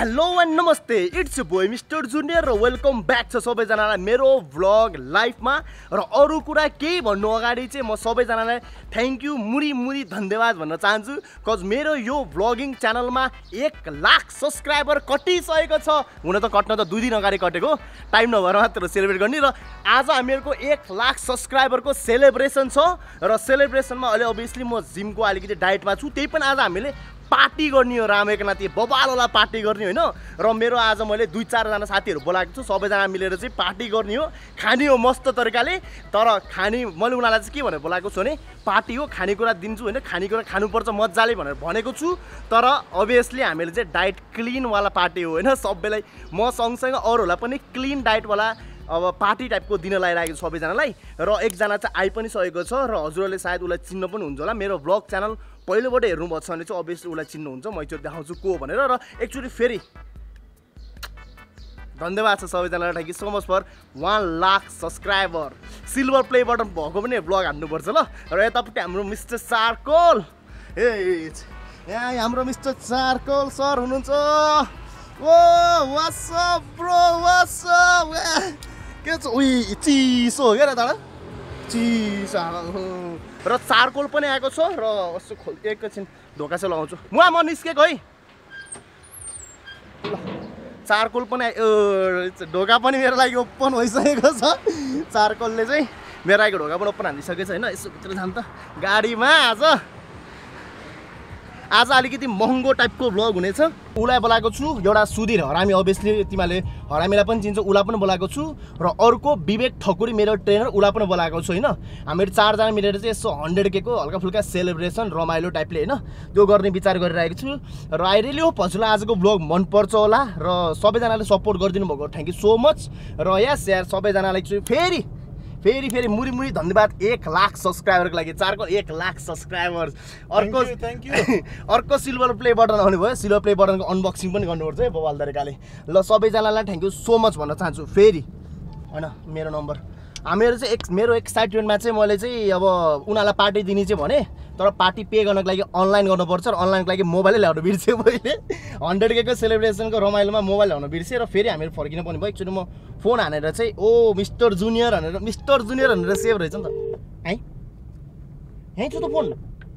Hello and नमस्ते, it's boy Mister Junior र welcome back छ सबैजनालाई मेरो भ्लग लाइफमा। र अरू कुरा केही भन्नु अगाडि चाहिँ म सबैजनालाई थ्याङ्क यू मुरी धन्यवाद भन्न चाहन्छु। कज मेरो यो भ्लगिङ च्यानलमा 1 लाख सब्सक्राइबर कटिसकेको छ। हुन त कट्न त 2 दिन अगाडि कटेको, टाइम नभएर मात्र सेलिब्रेट गर्ने। र आज हामीहरूको 1 लाख सब्सक्राइबरको सेलिब्रेसन छ र सेलिब्रेसनमा अहिले अभियसली म जिमको अलिकति डाइटमा छु, त्यही पनि आज हामीले पार्टी गर्ने हो, रामेको नाति बबालवाला पार्टी गर्ने होइन। र मेरो आज मैले 2-4 जना साथीहरू बोलाएको छु, सबैजना मिलेर चाहिँ पार्टी गर्ने हो, खाने हो मस्त तरिकाले। तर खाने मैले उनीहरूलाई चाहिँ के भनेर बोलाएको छु भने पार्टी हो, खानेकुरा दिन्छु होइन, खानेकुरा खानुपर्छ मजाले भनेर भनेको छु। तर अभियसली हामीले चाहिँ डाइट क्लिनवाला पार्टी हो होइन, सबैलाई म सँगसँगै अरूहरूलाई पनि क्लिन डाइटवाला अब पार्टी टाइपको दिन लागिरहेको छु सबैजनालाई। र एकजना चाहिँ आइ पनि सकेको छ र हजुरहरूले सायद उसलाई चिन्न पनि हुन्छ होला। मेरो भ्लग च्यानल पहिलोबाट हेर्नुभएको छ भने चाहिँ अभियसली उसलाई चिन्नुहुन्छ, म एकचोटि देखाउँछु को भनेर। र एकचोटि फेरि धन्यवाद छ सबैजनालाई, thank you so much for 1 lakh subscriber. Silver play button भएको पनि भ्लग हान्नुपर्छ ल। र यतापट्टि हाम्रो मिस्टर चारकोल, यहाँ हाम्रो मिस्टर चारकोल सर हुनुहुन्छ। Oh what's up bro, what's up, के छ उही चिसो हो क्या दादा, चिसो। र चारकोल पनि आएको छ र यसो एकैछिन ढोका चाहिँ लगाउँछु म निस्केको है। ल चारकोल पनि ढोका पनि मेरो लागि ओपन भइसकेको छ। चारकोलले चाहिँ मेरो लागि ढोका पनि ओपन हानिसकेको छ होइन। यसो भित्र जानु त गाडीमा। आज अलिकति महँगो टाइपको भ्लग हुनेछ। उसलाई बोलाएको छु, एउटा सुधीर हरामी, अभियसली तिमीले हरामीलाई पनि चिन्छ, उसलाई पनि बोलाएको छु। र अर्को विवेक ठकुरी मेरो ट्रेनर, उसलाई पनि बोलाएको छु होइन। हामीहरू 4 जना मिलेर चाहिँ यसो 100K को हल्का फुल्का सेलिब्रेसन रमाइलो टाइपले होइन त्यो गर्ने विचार गरिरहेको छु। र आई रियली होप हजुरलाई आजको भ्लग मनपर्छ होला र सबैजनाले सपोर्ट गरिदिनु भएको थ्याङ्क यू सो मच। र यस यार सबैजनालाई चाहिँ फेरि मुरी धन्यवाद 1 लाख सब्सक्राइबरको लागि। चारको 1 लाख सब्सक्राइबर। अर्को सिल्भर प्ले बटन आउने भयो, सिल्भर प्ले बटनको अनबक्सिङ पनि गर्नुपर्छ है बवाल तरिकाले। ल सबैजनालाई थ्याङ्क यू सो मच भन्न चाहन्छु फेरि होइन। मेरो नम्बर हामीहरू चाहिँ मेरो एक्साइटमेन्टमा चाहिँ मैले चाहिँ अब उनीहरूलाई पार्टी दिने चाहिँ भने, तर पार्टी पे गर्नको लागि अनलाइन गर्नुपर्छ। र अनलाइनको लागि मोबाइलै ल्याउनु बिर्सेँ मैले। 100K को सेलिब्रेसनको रमाइलोमा मोबाइल ल्याउनु बिर्सेँ र फेरि हामीहरू फर्किनु पनि भयो। एकचोटि म फोन हानेर चाहिँ ओ मिस्टर जुनियर भनेर सेभ रहेछ नि त है, यहीँ छ त फोन।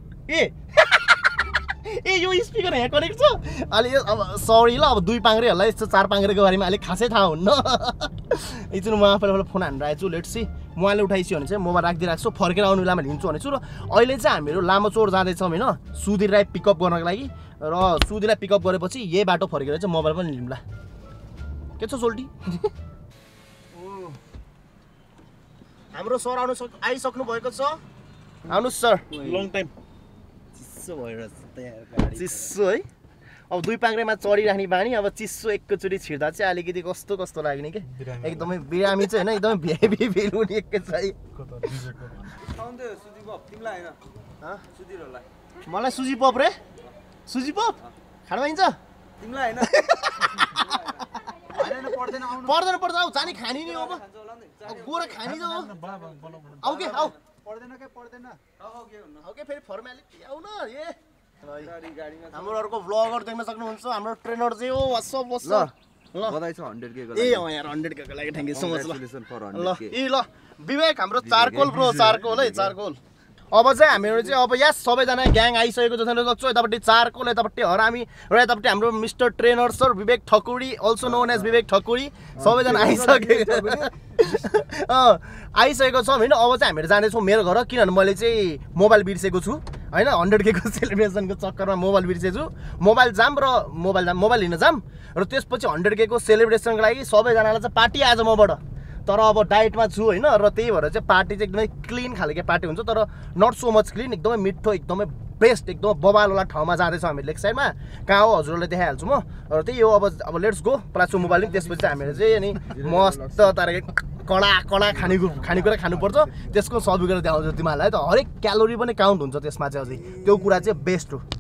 ए यो स्पिकर यहाँ कनेक्ट छ। अलि अब सरी ल, अब 2 पाङ्ग्रेहरूलाई यस्तो 4 पाङ्ग्रेको बारेमा अलिक खासै थाहा हुन्न। एकचोटि म आफैले फोन हानेर आएछु, लेट्स सी। उहाँले उठाइसक्यो भने चाहिँ मोबाइल राखिदिइरहेको छु, फर्केर आउनु बेलामा लिन्छु भनेछु। र अहिले चाहिँ हामीहरू लामोचोर जाँदैछौँ होइन सुधीरलाई पिकअप गर्नको लागि। र सुधीरलाई पिकअप गरेपछि यही बाटो फर्केर चाहिँ मोबाइल पनि लिउँला। के छ सोल्टी? हाम्रो सर आइसक्नु भएको छ। आउनुहोस् सर, लङ टाइम चिसो है। अब 2 पाङ्ग्रेमा चढिराख्ने बानी, अब चिसो एकैचोटि छिर्दा चाहिँ अलिकति कस्तो लाग्ने के, एकदमै बिरामी चाहिँ होइन, एकदमै भिआइपी फिल हुने एकैचोटि। मलाई सुजी पप रे, सुजी पप खानु पाइन्छ तिमीलाई होइन? पर्दैन आऊ जाने खानी नि अब गोरा खानी त आऊ के आऊ पर्दैन ओके फेरि फर्मालिटी आउ न। हाम्रो अर्को भ्लगर देख्न सक्नुहुन्छ, हाम्रो ट्रेनर चाहिँ हो। वस ल बधाई छ 100K को लागि। ए यार 100K को लागि थ्याङ्क यू सो मच। ल विवेक हाम्रो चारकोल ब्रो, चारकोल है चारकोल। अब चाहिँ हामीहरू चाहिँ अब यहाँ सबैजना ग्याङ आइसकेको जस्तो सक्छु। यतापट्टि चारकोल, यतापट्टि हरामी र यतापट्टि हाम्रो Mister trainer sir Vivek Thakuri, also known as Vivek Thakuri, सबैजना आइसकेको छौँ होइन। अब चाहिँ हामीहरू जाँदैछौँ मेरो घर, किनभने मैले चाहिँ मोबाइल बिर्सेको छु होइन। 100K को सेलिब्रेसनको चक्करमा मोबाइल बिर्सेछु। मोबाइल लिन जाम र त्यसपछि 100K को सेलिब्रेसनको लागि सबैजनालाई चाहिँ पार्टी आज मबाट। तर अब डाइटमा छु होइन, र त्यही भएर चाहिँ पार्टी चाहिँ एकदमै क्लिन खालको पार्टी हुन्छ, तर नट सो मच क्लिन, एकदमै मिठो, एकदमै बेस्ट, एकदमै बबालवाला ठाउँमा जाँदैछौँ हामी लेक साइडमा। कहाँ हो हजुरहरूले देखाइहाल्छु म। र त्यही हो अब लेट्स गो। प्लासो मोबाइल नि त्यसपछि चाहिँ हामीहरू चाहिँ अनि मस्त तरिका कडा खानेकुरा खानुपर्छ, त्यसको सबै गरेर देखाउँछु तिमीहरूलाई। त हरेक क्यालोरी पनि काउन्ट हुन्छ त्यसमा चाहिँ, अझै त्यो कुरा चाहिँ बेस्ट हो।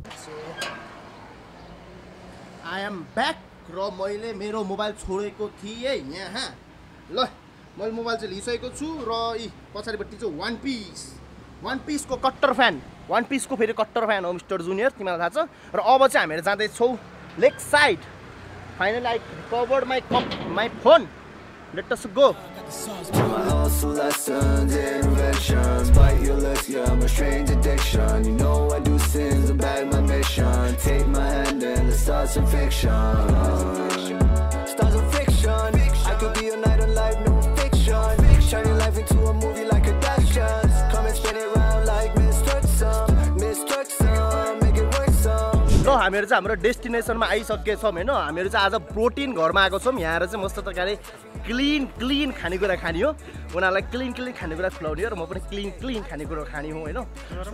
I am back. र मैले मेरो मोबाइल छोडेको थिएँ यहाँ। ल मैले मोबाइल चाहिँ लिइसकेको छु। र यी पछाडिपट्टि चाहिँ वान पिसको कट्टर फ्यान, वान पिसको फेरि कट्टर फ्यान हो मिस्टर जुनियर, तिमीलाई थाहा छ। र अब चाहिँ हामीहरू जाँदैछौँ lake side Finally, I recovered my phone. Let us go. My hustle lessons, inventions. Bite your lips, yeah, my strange addiction. You know I do sins and bag my mission. Take my hand and let's start some fiction. Start some fiction. I could be a night of life, no fiction. Turning life into a movie like Kardashians. Come and spin it round like Mr. Some. Make it work some. ल हामीहरु चाहिँ हाम्रो डेस्टिनेसनमा आइसकेछौँ हैन हामीहरु चाहिँ आज protein घरमा आएको छौँ यहाँ आएर चाहिँ मस्त प्रकारले क्लीन खानेकुरा खानी हो उनीहरुलाई क्लीन खानेकुरा खुलाउने हो र म पनि क्लीन खानेकुरा खानी हो हैन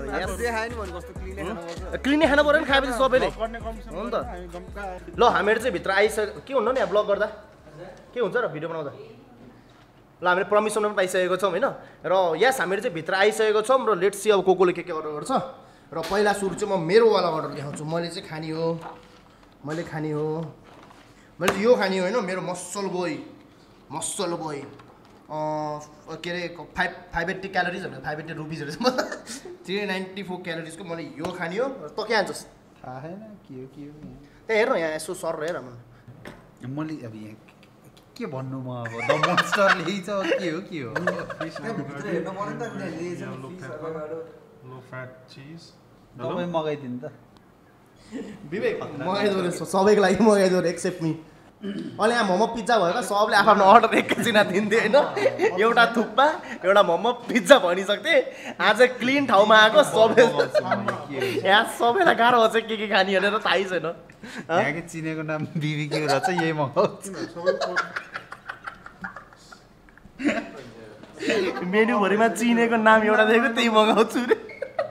क्लीन खानु पर्यो नि खाएपछि सबैले हो नि त ल हामीहरु चाहिँ भित्र आइसक्यो के हुन्न नि यहाँ ब्लग गर्दा के हुन्छ र भिडियो बनाउँदा ल हामीले परमिसन पनि पाइसकेको छौँ हैन र यस हामीहरु चाहिँ भित्र आइसकेको छौँ र लेट्स सी अब कोले के अर्डर गर्छ र पहिला सुरु चाहिँ म मेरो वाला अर्डर देखाउँछु मैले चाहिँ खानी हो मैले चाहिँ यो खानी हो हैन मेरो मसल बोय के अरे 580 क्यालोरिज होइन 580 रुपिजहरू 394 क्यालोरिजको मैले यो खानी हो र त के हान्छस् थाहा छैन के हो त्यहाँ हेर न यहाँ यसो सर हेर मैले अब यहाँ के भन्नु म अब द मोन्स्टर ल्याइछ के हो low fat cheese. तपाईँ मगाइदिनु त विवेक मगाइदो रहेछ सबैको लागि मगाइदो एक्सेप्ट मी अहिले यहाँ मोमो पिज्जा भयो सबले आफ्नो अर्डर एकैछिनमा दिन्थे होइन एउटा थुक्पा एउटा मोमो पिज्जा भनिसक्थे आज क्लिन ठाउँमा आएको सबै यहाँ सबैलाई गाह्रो हुन्छ के खाने भनेर थाहै छैन यहाँकै चिनेको नाम बिबिक्यू रहेछ यही मगाउँछु मेन्युभरिमा चिनेको नाम एउटा दिएको त्यही मगाउँछु रे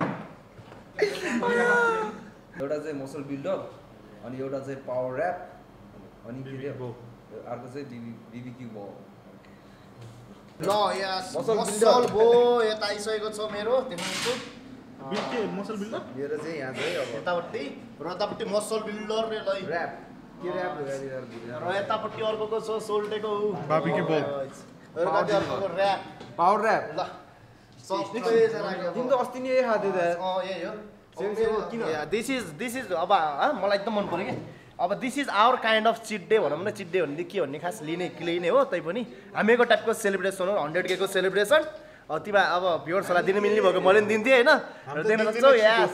एउटा चाहिँ मसल बिल्डअप अनि एउटा चाहिँ पावर ऱ्याप अनि के रे अर्को चाहिँ बिबिक्यू भयो ल यस मसल बो यता आइसकेको छ मेरो देखाउँछु मसल बिल्डर मेरो चाहिँ यहाँ चाहिँ अब यतापट्टि र यतापट्टि मसल बिल्डर रे लै ऱ्याप के ऱ्याप र यतापट्टि अर्कोको छ सोल्टेको बार्बिक्यू बल अर्कोको ऱ्याप पावर ऱ्याप ल सबै तिम्रो अस्ति नै खादै त यही हो दिस इज अब मलाई एकदम मन पर्यो कि अब this is our kind of cheat day भनौँ न चिट डे भन्ने के भन्ने खास लिने क्लिने हो तै पनि हामीको टाइपको सेलिब्रेसन हो 100K को सेलिब्रेसन तिमी अब भ्युअर्सहरूलाई दिनु मिल्ने भएको मैले पनि दिन्थेँ होइन र दिन सक्छौ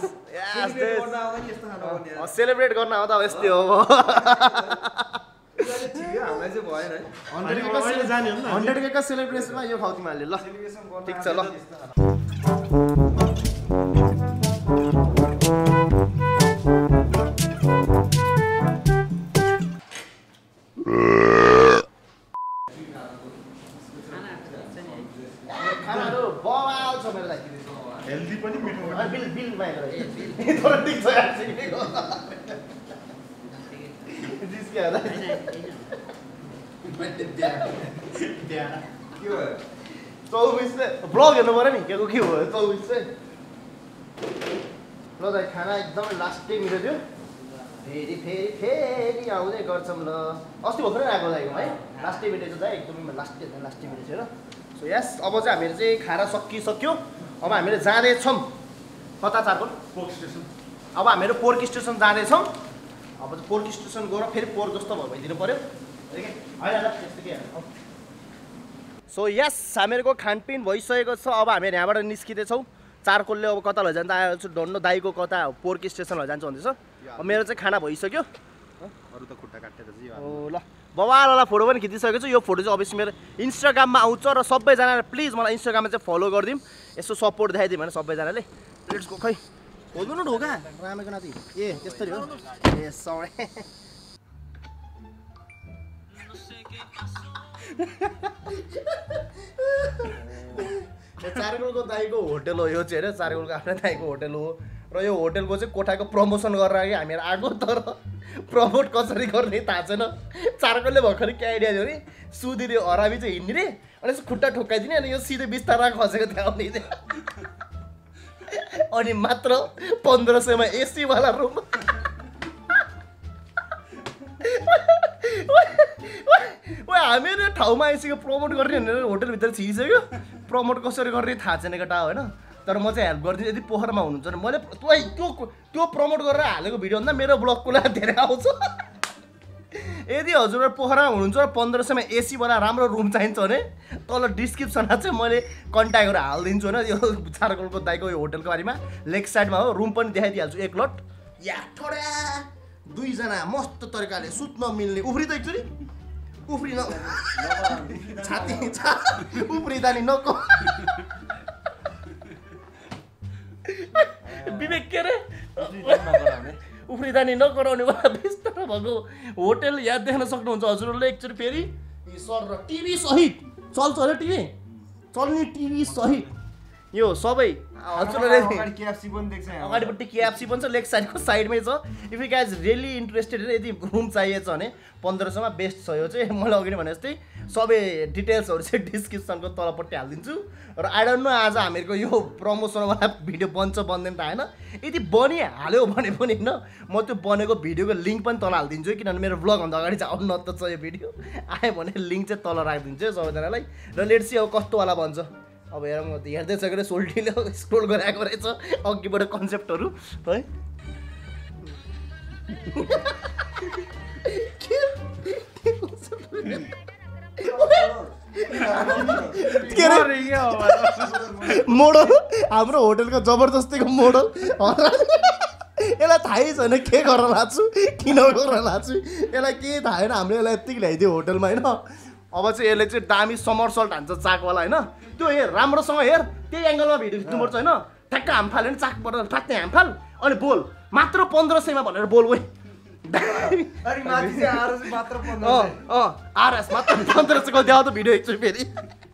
सेलिब्रेट गर्न आउँदा अब यस्तै हो हामीलाई चाहिँ भएन 100K को सेलिब्रेसनमा यो खाउ तिमीहरूले ल ठिक छ ल खानाहरू बवाल छ मेरो लागि हेल्दी पनि मिठो बिल माइल तर ठिक छ यार सिकेको जिस्क्या होला के भयो 24 ब्लग हेर्नु पर्यो नि के भयो 24 चाहिँ ल दाइ खाना एकदमै लास्टै मिठो थियो फेरि आउँदै गर्छौँ ल अस्ति भर्खरै आएको दाइको है लास्टै मिठो छ दाइ एकदमै लास्टै मिठो थियो र सो यस अब चाहिँ हामीहरू चाहिँ खाना सकिसक्यो अब हामीले जाँदैछौँ कता चारकोल पोर्क स्टेसन अब हामीहरू पोर्क स्टेसन जाँदैछौँ अब चाहिँ पोर्क स्टेसन गएर फेरि पोर्क जस्तो भइदिनु पऱ्यो सो यस हामीहरूको खानपिन भइसकेको छ अब हामीहरू यहाँबाट निस्किँदैछौँ चारकोलले अब कता लैजान्छ आइहाल्छु डन्नो दाइको कता पोर्क स्टेसन लैजान्छ भन्दैछ अब मेरो चाहिँ खाना भइसक्यो अरू त खुट्टा काटेर ओ ल बवालवाला फोटो पनि खिचिसकेको छु यो फोटो चाहिँ अवश्य मेरो इन्स्टाग्राममा आउँछ र सबैजनाले प्लिज मलाई इन्स्टाग्राममा चाहिँ फलो गरिदिउँ यसो सपोर्ट देखाइदिउँ भने सबैजनाले प्लेट्सको खै खोल्नु न ढोका रामेको नाति ए त्यस्तरी हो ए सरी चारकोलको दाइको होटल हो यो चाहिँ होइन चारकोलको आफ्नै दाइको होटल हो र यो होटलको चाहिँ कोठाको प्रमोसन गरेर कि हामीहरू आएको तर प्रमोट कसरी गर्ने थाहा छैन चारकोलले भर्खरै के आइडिया थियो नि सुदिने हरामी चाहिँ हिँड्ने रे अनि यसो खुट्टा ठोक्काइदिने अनि यो सिधै बिस्तारा खसेको थियो आउने अनि मात्र 1500 मा एसीवाला रुम हामीहरू ठाउँमा आइसक्यो प्रमोट गर्ने भनेर होटलभित्र छिरिसक्यो प्रमोट कसरी गर्ने थाहा छैन केटा होइन तर म चाहिँ हेल्प गरिदिन्छु यदि पोखरमा हुनुहुन्छ भने मैले त्यो प्रमोट गरेर हालेको भिडियो भन्दा मेरो ब्लगको लागि धेरै आउँछ यदि हजुरहरू पोखरामा हुनुहुन्छ र 1500 मा एसी वाला राम्रो रुम चाहिन्छ भने तल डिस्क्रिप्सनमा चाहिँ मैले कन्ट्याक्ट गरेर हालिदिन्छु होइन यो चारकोलको दाइको यो होटलको बारेमा लेक साइडमा हो रुम पनि देखाइदिइहाल्छु एक लट या ठोडा दुईजना मस्त तरिकाले सुत्न मिल्ने उफ्री त एकचोटि उफ्री न छाती उफ्रिँदा नि नको विवेक के रे उफ्रिँदा नि नगराउने वाला बिस्तार भएको होटल याद देख्न सक्नुहुन्छ हजुरहरूले एकचोटि फेरि सर र टिभी सहित चल्छ अरे टिभी चल्ने टिभी सहित यो सबै हजुरहरूले अगाडिपट्टि केएफसी पनि छ लेक साइडको साइडमै छ if you guys really interested यदि रुम चाहिएको छ भने 1500 मा बेस्ट छ यो चाहिँ मैले अघि भने जस्तै सबै डिटेल्सहरू चाहिँ डिस्क्रिप्सनको तलपट्टि हालिदिन्छु र आई डोन्ट नो आज हामीहरूको यो प्रमोसनवाला भिडियो बन्छ बन्दैन त होइन यदि बनिहाल्यो भने पनि होइन म त्यो बनेको भिडियोको लिङ्क पनि तल हालिदिन्छु किनभने मेरो भ्लगभन्दा अगाडि चाहिँ आउनु त छ यो भिडियो आयो भने लिङ्क चाहिँ तल राखिदिन्छु सबैजनालाई र लेट्स सी अब कस्तोवाला बन्छ अब हेर म हेर्दै सकेर सोल्टीले स्क्रोल गराएको रहेछ अघिबाट कन्सेप्टहरू है मोडल हाम्रो होटलको जबरजस्तीको मोडल यसलाई थाहै छैन के गरेर लाछु किन गरेर लाछु यसलाई केही थाहा छैन हामीले यसलाई यत्तिकै ल्याइदियो होटलमा होइन अब चाहिँ यसले चाहिँ दामी समरसल्ट हान्छ चाकवाला होइन त्यो हेर राम्रोसँग हेर त्यही एङ्गलमा भिडियो खिच्नुपर्छ होइन ठ्याक्क हाम फाल्यो भने चाकबाट फ्यात्ने हाम फाल अनि बोल मात्र 1500 मा भनेर बोल वै आरएस मात्र 1500 को देऊ त भिडियो एकचोटि फेरि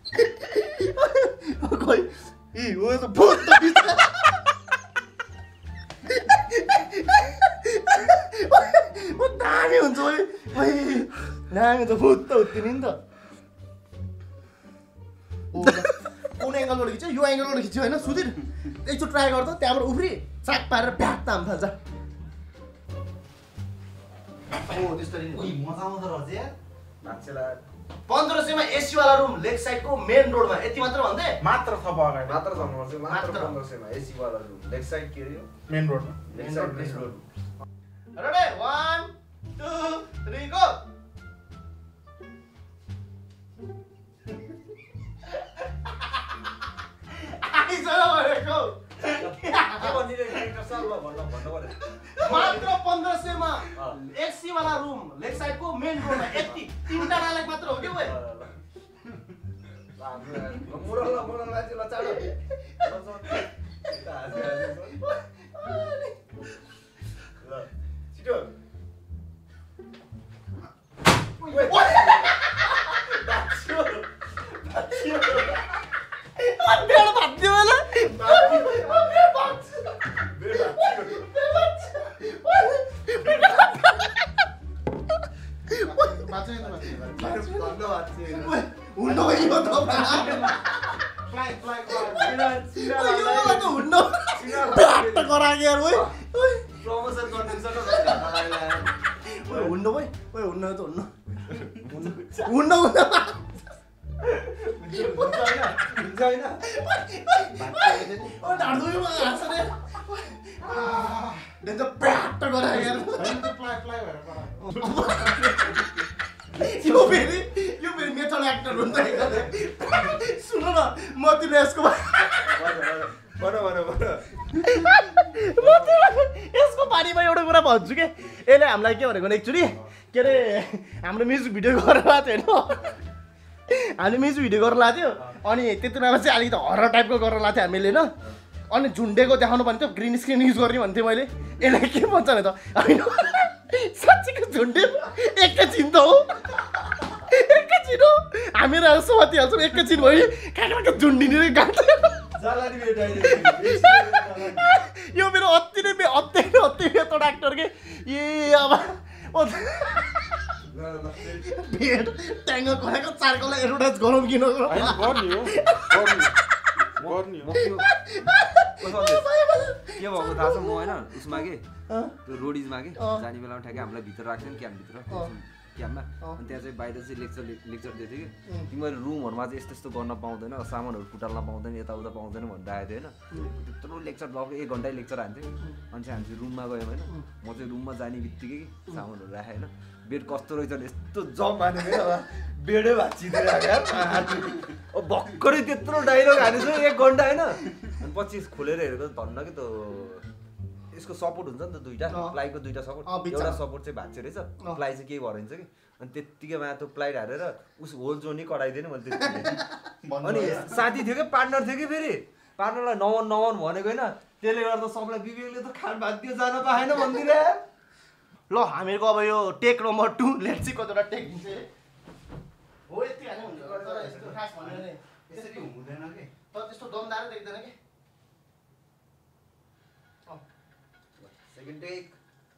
खोइ ए हो त भूत दामी हुन्छ ओइ दामी त भूत त उत्तिनी नि त कुन एङ्गलबाट खिच्यो यो एङ्गलबाट खिच्यो होइन सुधिर एकचोटि ट्राई गर त त्यहाँबाट उफ्री चाक पारेर भ्याट ताम फाल्छ त्यसरी मजा आउँदो रहेछ यार मान्छेलाई 1500 मा एसी वाला रुम लेक साइडको मेन रोडमा यति मात्र भन्दै मात्र थप अगाडि मात्र भन्नुपर्छ मात्र 1500 मा एसी वाला रुम लेक साइड के हो मेन रोडमा lake side main road ready 1 2 3 go मात्र 1500 मा एसी वाला रुम लेक साइडको मेन रोडमा यति तीनटा लायक मात्र हो के ओए मोडल मान्छे ल चाडो छिटो बेड भाग्यो होला हुन्न यो त हुन्न ब्याट गराके यार ओइ प्रमोसन गर्नुहुन्छ हुन्न ओइ ओइ हुन्न त हुन्न हुन्न हुन्छ हैन ओ ढाड्दुमा हाँस रे देन त ब्याट गराके यार प्लाइ भएर परा यो फेरि मेथड एक्टर हुन्छ सुन न म तिमी यसको यसको बारेमा एउटा कुरा भन्छु के यसले हामीलाई के भनेको एकचोटि के अरे हाम्रो म्युजिक भिडियो गरेर आएको थियो होइन हामीले म्युजिक भिडियो गरेर लाएको थियो अनि त्यति बेला चाहिँ अलिकति हरर टाइपको गरेर लाएको थियो हामीले होइन अनि झुन्डेको देखाउनु भन्थ्यो ग्रिन स्क्रिन युज गर्ने भन्थ्यो मैले यसलाई के भन्छ भने त होइन साँच्चीको झुन्डे एकैछिन त हो एकैछिन हो हामीहरू समातिहाल्छौँ एकैछिन भयो काका झुन्डिने गान्छ यो मेरो अति नै मेथड एक्टर के ए अब भेट ट्याङ्ग गराएको चारकोलाई एडभर्टाइज गरौँ कि नगरौँ गर्ने हो के भएको थाहा छ म होइन उसमा के त्यो रोडिजमा के जाने बेलामा ठ्याक्कै हामीलाई भित्र राख्थ्यो नि क्याम्पभित्र क्याम्पमा अनि त्यहाँ चाहिँ बाहिर चाहिँ लेक्चर दिएको थियो कि तिमीहरू रुमहरूमा चाहिँ यस्तो यस्तो गर्न पाउँदैन सामानहरू फुटाल्न पाउँदैन यताउता पाउँदैन भनेर आएको थियो होइन त्यत्रो लेक्चर लगेको 1 घन्टै लेक्चर हान्थ्यो अनि चाहिँ हामी चाहिँ रुममा गयौँ होइन म चाहिँ रुममा जाने बित्तिकै सामानहरू राखेँ होइन बेड कस्तो रहेछ यस्तो जम हाने क्या बेडै भाँचिदिरहेको अब भर्खरै त्यत्रो डाइलग हानेछु 1 घन्टा होइन अनि पछि खोलेर हेरेको धन्न कि त यसको सपोर्ट हुन्छ नि त दुईटा प्लाईको दुईटा सपोर्ट एउटा सपोर्ट चाहिँ भाँच्यो रहेछ प्लाई चाहिँ केही भइन्छ कि अनि त्यत्तिकै माथि प्लाई हालेर उस होल जोनी कडाइदिएन मैले त्यतिकै अनि साथी थियो कि पार्टनर थियो कि फेरि पार्टनरलाई नवन भनेको होइन त्यसले गर्दा सबलाई विवेकले त खान भात दियो जान पाएन भन्दिरे ल हामीहरूको अब यो टेक नम्बर 2 लेट्स सी कतिवटा टेक हुन्छ हो यति हाने हुन्छ तर यस्तो खास भनेर नि यसरी हुँदैन के तर त्यस्तो दमदार देख्दैन के सेकेन्ड टेक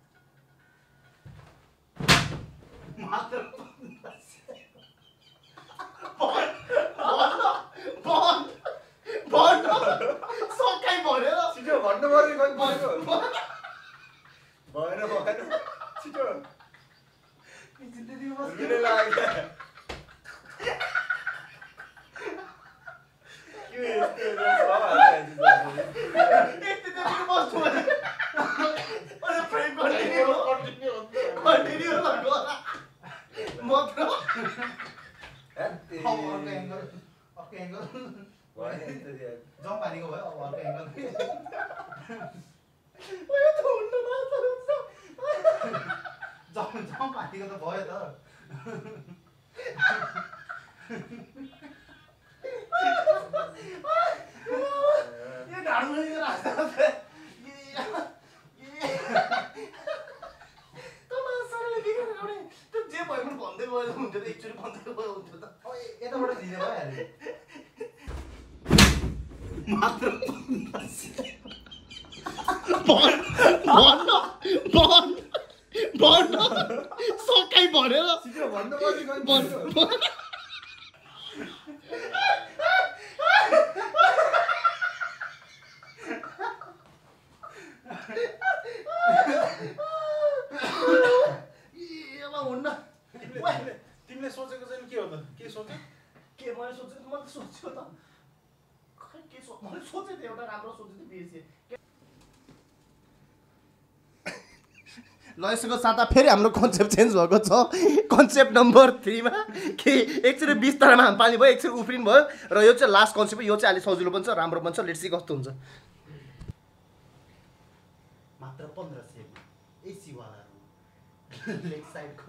मात्र बन्द सकाइ भनेर छिटो भन्नु पर्ने कोही भएन छिटो रुने लाग्यो जम पानीको भयो अब अर्को एङ्गल जम पानीको त भयो त जे भयो पनि भन्दै गयो हुन्थ्यो त एकचोटि भन्दै गयो हुन्थ्यो त यताबाट झिने भइहाल्यो मात्र भन्न सकाइ भनेर छिटो भन्नु पर्ने कोही तिमीले सोचेको चाहिँ के हो त के सोचे के मैले सोचेको मैले सोच्यो त खै के मैले सोचे त एउटा राम्रो सोचे त बिर्से ल यसको साथमा फेरि हाम्रो कन्सेप्ट चेन्ज भएको छ कन्सेप्ट नम्बर 3 मा कि एकचोटि बिस्तारमा हाम पानी भयो एकचोटि उफ्रिनु भयो र यो चाहिँ लास्ट कन्सेप्ट यो चाहिँ अलि सजिलो पनि छ राम्रो पनि छ लेट्स सी कस्तो हुन्छ मात्र 15 सेकेन्ड एसी वाला रुम लेग साइडको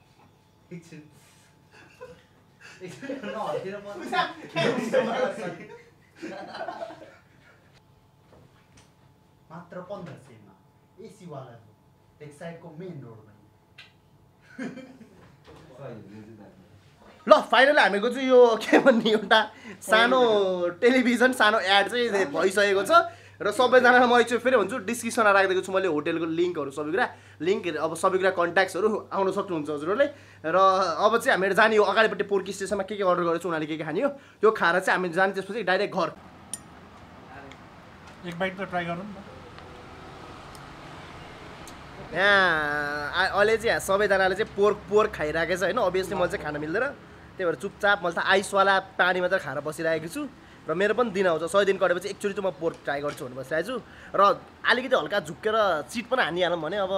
मात्र 15 सेकेन्डमा एसी वाला रुम लेग साइडको मेन रोडमा ल फाइनली हामीको चाहिँ यो के भन्ने एउटा सानो टेलिभिजन सानो एड चाहिँ भइसकेको छ र सबैजनालाई म एकचोटि फेरि भन्छु डिस्क्रिप्सनमा राखिदिएको छु मैले होटेलको लिङ्कहरू सबै कुरा अब सबै कुरा कन्ट्याक्ट्सहरू आउन सक्नुहुन्छ हजुरहरूले र अब चाहिँ हामीहरू जाने यो अगाडिपट्टि पोर्की स्टेसनमा के अर्डर गरेको छु उनीहरूले के खाने हो त्यो खाएर चाहिँ हामी जाने त्यसपछि डाइरेक्ट घर एक बाइट त ट्राई गरौँ न यहाँ अहिले चाहिँ सबैजनाले चाहिँ पोर्क खाइरहेको छ होइन अभियसली मैले चाहिँ खान मिल्दैन त्यही भएर चुपचाप मैले त आइसवाला पानी मात्र खाएर बसिरहेको छु र मेरो पनि दिन आउँछ 100 दिन कटेपछि एकचोटि चाहिँ म पोर्क ट्राई गर्छु भनेर बसिरहेको छु र अलिकति हल्का झुक्केर चिट पनि हानिहालौँ भने अब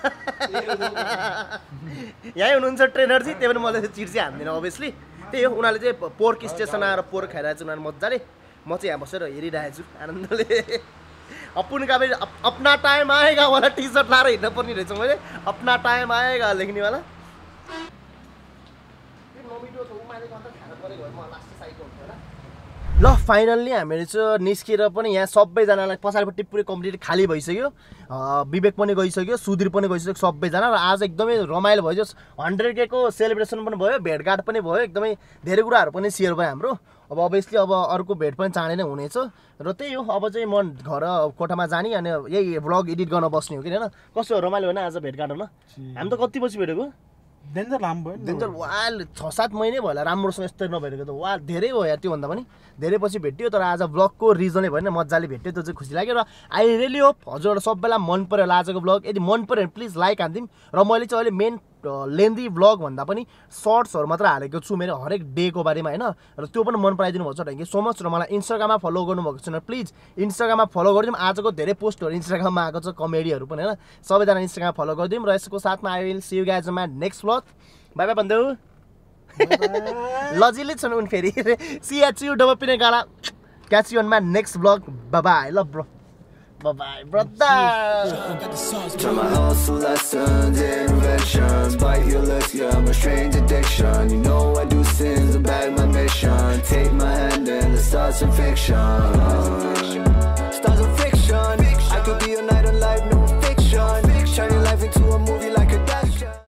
यहीँ हुनुहुन्छ ट्रेनर चाहिँ त्यही पनि मैले चिट चाहिँ हान्दिनँ अभियसली त्यही हो उनीहरूले चाहिँ पोर्क स्टेसन आएर पोर्क खाइरहेको छु उनीहरू मजाले म चाहिँ यहाँ बसेर हेरिरहेको छु आनन्दले अपुन का भाई अपना टाइम आएगा वाला टी सर्ट लाएर हिँड्न पर्ने रहेछ मैले अपना टाइम आएगा लेख्ने वाला ल फाइनल्ली हामीहरू चाहिँ निस्केर पनि यहाँ सबैजनालाई पछाडिपट्टि पुरै कम्प्लिट खाली भइसक्यो विवेक पनि गइसक्यो सुधीर पनि गइसक्यो सबैजना र आज एकदमै रमाइलो भयो 100K को सेलिब्रेसन पनि भयो भेटघाट पनि भयो एकदमै धेरै कुराहरू पनि सेयर भयो हाम्रो अब अभियसली अब अर्को भेट पनि चाँडै नै हुनेछ र त्यही हो अब चाहिँ म घर कोठामा जाने अनि यही भ्लग एडिट गर्न बस्ने हो कि हैन कस्तो रमाइलो होइन आज भेटघाट हुन हामी त कति बजी भेटेको डेन्जर लामो भयो डेन्जर वाल 6-7 महिनै भयो होला राम्रोसँग यस्तै नभेटेको त वा धेरै भयो यार त्योभन्दा पनि धेरै पछि भेट्यो तर आज भ्लगको रिजनै भएन मजाले भेट्यो त्यो चाहिँ खुसी लाग्यो र आई रियली होप हजुरहरू सबैलाई मन पर्यो होला आजको भ्लग यदि मन पर्यो भने प्लिज लाइक हान्दिउँ र मैले चाहिँ अहिले मेन लेन्दी भ्लग भन्दा पनि सर्ट्सहरू मात्र हालेको छु मेरो हरेक डेको बारेमा होइन र त्यो पनि मन पराइदिनु भएको छ थ्याङ्क यू सो मच र मलाई इन्स्टाग्राममा फलो गर्नुभएको छैन प्लिज इन्स्टाग्राममा फलो गरिदिउँ आजको धेरै पोस्टहरू इन्स्टाग्राममा आएको छ कमेडीहरू पनि होइन सबैजना इन्स्टाग्राममा फलो गरिदिउँ र यसको साथमा I will see you guys in my next vlog bye bye भन्देऊ लजिलै छन् उन फेरि CHU डबल पिने गाला catch you on my next vlog bye ल bro Bye-bye, brother. Turn my hustle lessons and inventions. Bite your lips, yeah, I'm a strange addiction. You know I do sins and bag my mission. Take my hand and let's start some fiction.